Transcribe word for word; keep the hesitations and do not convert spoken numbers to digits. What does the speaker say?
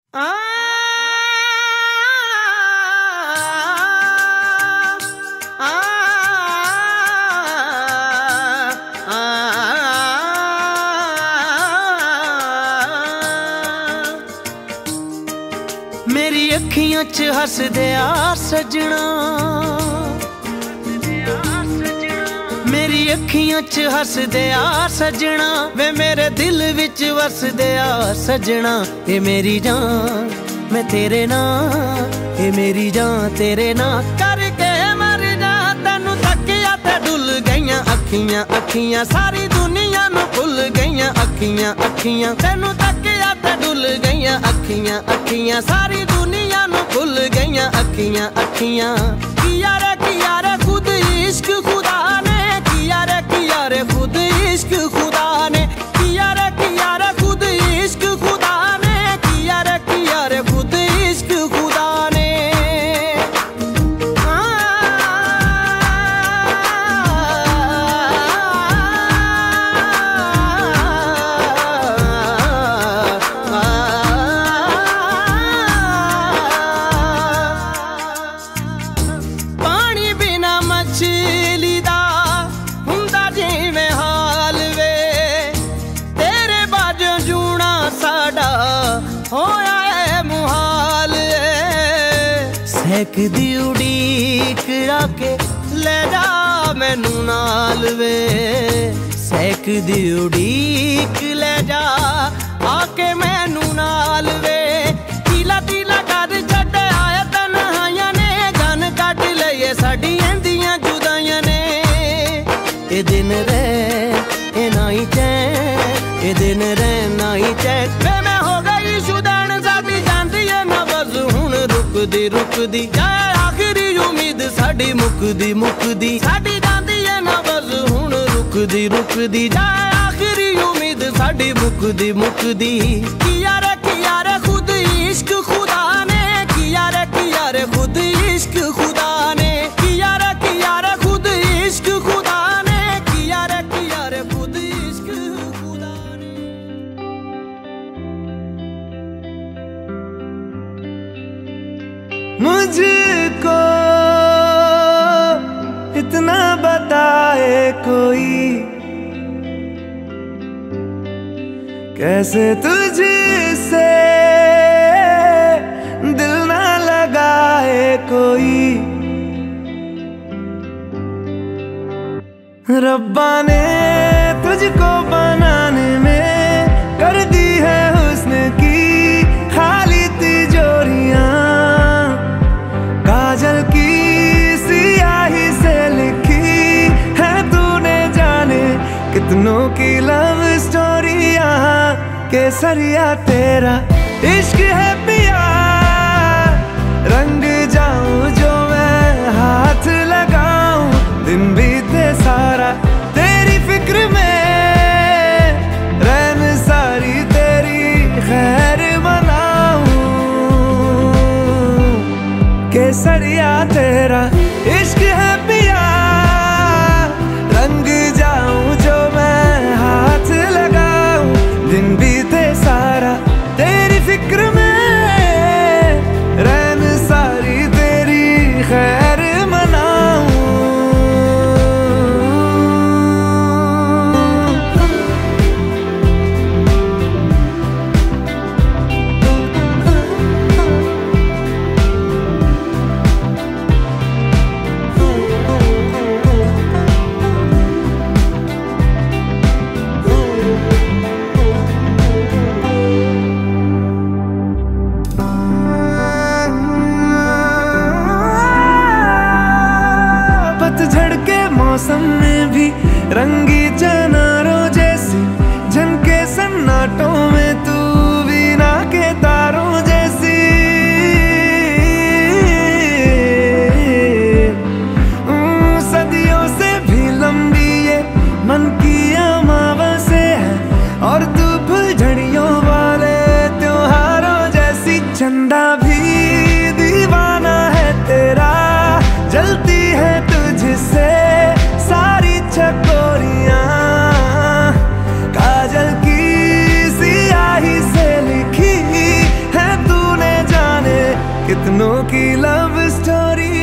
आ, आ, आ, मेरी अखियां च हसदे आ सजना, मेरी अखियां च हसदे आ सजना, वे मेरे दिल विच वसदे आ सजना। ये मेरी जान मैं तेरे नाल, ये मेरी जान तेरे नाल करके मर जा। तेनू तकिया ते डुल गईयां अखियां अखियां, सारी दुनिया नू भुल गईयां अखियां अखियां। तेनू तकिया ते डुल गईयां अखियां अखियां, सारी दुनिया नू भुल गईयां अखियां अखियां। किया रे किया रे खुद इश्क खुदा ने, किया रे किया रे खुद इश्क खुदा ने, किया रे किया रे खुद इश्क खुदा ने, किया रे किया रे खुद इश्क खुदा ने। पानी बिना मछली दा हुंदा जिवें हाल वे, तेरे बाजों जूना साडा होया है मुहाल। सहक दी उड़ीक आके ले जा मैनू नाल वे, सहक दी उड़ीक ले जा आके मैनू नाल वे। तीला तीला कर छड्ड आया तन्हाइयां ने, गन कट लईए साडी एंदियां जुदाइयां ने। ये दिन रह ये ना ही चैन, ये दिन रह ना ही चैन। वे मैं हो गई शुदैन साडी जांदी है नबज़ हुण रुकदी रुकदी, जाए आखिरी उम्मीद साडी मुकदी मुकदी। साडी जांदी है नबज़ हुण रुकदी रुकदी, जाए आखिरी उम्मीद साडी मुकदी मुकदी। किया रे किया रे खुद इश्क खुदा ने, किया रे किया रे खुद इश्क खुदा ने, किया रे किया रे खुद इश्क खुदा ने, किया रे किया रे खुद इश्क खुदा ने। मुझको इतना बताए कोई, कैसे तुझसे दिल ना लगाए कोई। रब्बा ने तुझको बनाने में कर दी है हुस्न की खाली तिजोरियां, काजल की सियाही से लिखी है तूने जाने कितनों की लव स्टोरियां। केसरिया तेरा इश्क है पिया, रंग जाऊं जो मैं हाथ लगाऊं, दिन बीते सारा तेरी फिक्र में, रैन सारी तेरी खैर मनाऊं। केसरिया तेरा इश्क है पिया, रंग जाऊं जो मैं हाथ लगाऊं, दिन बीते सारा तेरी फिक्र में, रैन सारी तेरी खैर मनाऊं। की लव स्टोरी